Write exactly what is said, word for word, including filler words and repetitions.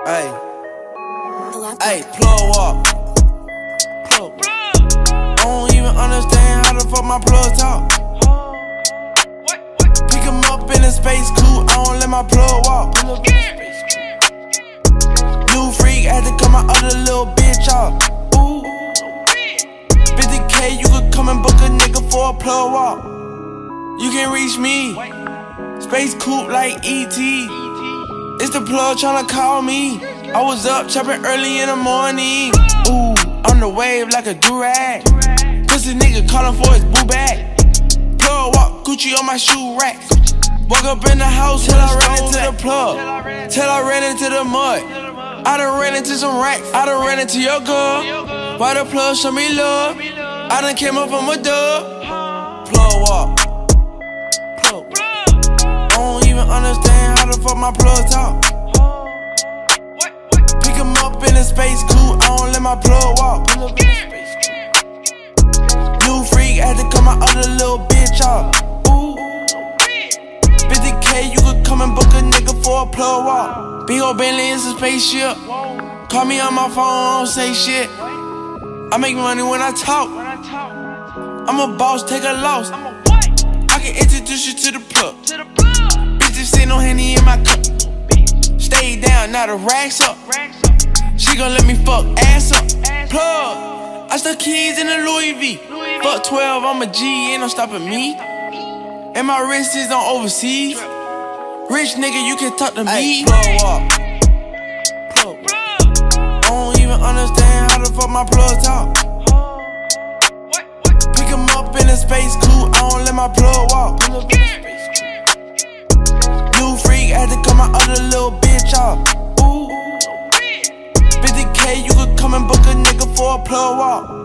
Ay, ay, plug walk. Plug. I don't even understand how the fuck my plug talk. Pick him up in a space coupe, I don't let my plug walk. New freak, had to cut my other little bitch off. Ooh, fifty K, you could come and book a nigga for a plug walk. You can reach me, space coupe like E T It's the plug tryna call me. I was up chopping early in the morning. Ooh, on the wave like a do-rag. Pussy nigga calling for his boo bag. Plug walk, Gucci on my shoe rack. Woke up in the house till I ran into the plug. Till I ran into the mud. I done ran into some racks. I done ran into your girl. Why the plug show me love? I done came up from a dub. Plug walk. Plug. I don't even understand how the fuck my plug talk. Pick him up in a space coupe, I don't let my plug walk. New freak, had to cut my other little bitch off. Ooh, fifty K, you could come and book a nigga for a plug walk. Big ol' Bentley is a spaceship. Call me on my phone, I don't say shit. I make money when I talk. I'm a boss, take a loss. I can introduce you to the plug. Bitches sit no Henny in my cup. Stay down, now the racks up. She gon' let me fuck ass up. Plug, I stuck keys in the Louis V. Fuck twelve, I'm a G, ain't no stopping me. And my wrist is on overseas. Rich nigga, you can talk to me. Plug walk. Plug. I don't even understand how the fuck my plug talk. Pick him up in a space coupe, I don't let my plug walk. New freak, had to cut my other little bitch off. Ooh, fifty K, you could come and book a nigga for a plug walk.